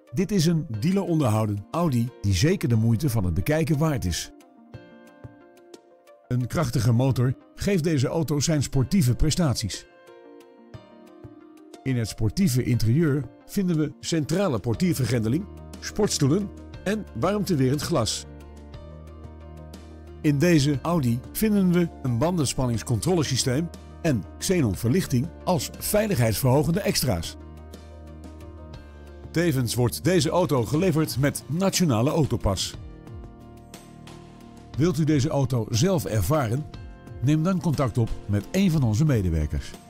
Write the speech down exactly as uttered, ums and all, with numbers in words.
Dit is een dealer onderhouden Audi die zeker de moeite van het bekijken waard is. Een krachtige motor geeft deze auto zijn sportieve prestaties. In het sportieve interieur vinden we centrale portiervergrendeling, sportstoelen en warmtewerend glas. In deze Audi vinden we een bandenspanningscontrolesysteem en xenonverlichting als veiligheidsverhogende extra's. Tevens wordt deze auto geleverd met Nationale Autopas. Wilt u deze auto zelf ervaren? Neem dan contact op met een van onze medewerkers.